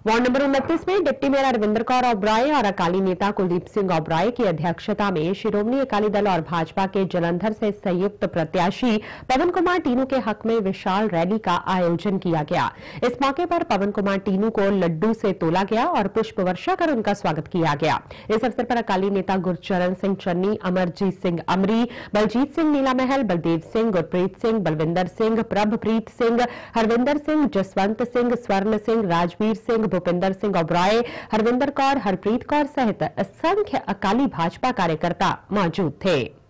Ward number 29 में deputy mayor Arvinder Kaur Oberoi और अकाली नेता कुलदीप सिंह ओबराय की अध्यक्षता में शिरोमणि अकाली दल और भाजपा के जलंधर से संयुक्त प्रत्याशी पवन कुमार टीनू के हक में विशाल रैली का आयोजन किया गया। इस मौके पर पवन कुमार टीनू को लड्डू से तोला गया और पुष्प वर्षा कर उनका स्वागत किया गया। इस अवसर पर अकाली नेता गुरचरण सिंह चन्नी, अमरजीत सिंह अमरी, बलजीत सिंह नीला महल, बलदेव सिंह, गुरप्रीत सिंह, बलविंदर सिंह, प्रभप्रीत सिंह, हरविंदर सिंह, जसवंत सिंह, स्वर्ण सिंह, राजवीर सिंह, भूपिंदर सिंह ओबराय, हरविंदर कौर, हरप्रीत कौर सहित असंख्य अकाली भाजपा कार्यकर्ता मौजूद थे।